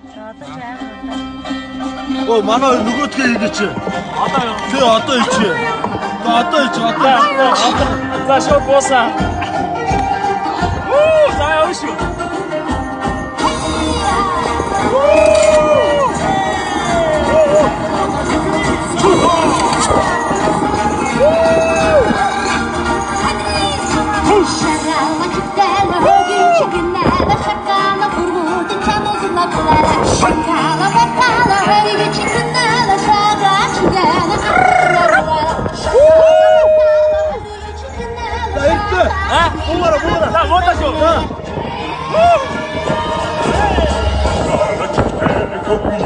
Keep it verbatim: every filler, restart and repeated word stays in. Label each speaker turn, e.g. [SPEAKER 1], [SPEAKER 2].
[SPEAKER 1] 어, 만화 누구 어떻게 얘기했지?
[SPEAKER 2] 아따요.
[SPEAKER 1] 네, 아따 있지. 나 아따 있지, 아따.
[SPEAKER 2] 자, 쇼 보사. 오, 자, 오시오. 아, 뭐라 뭐라. 자, 뭐다 쇼. 자.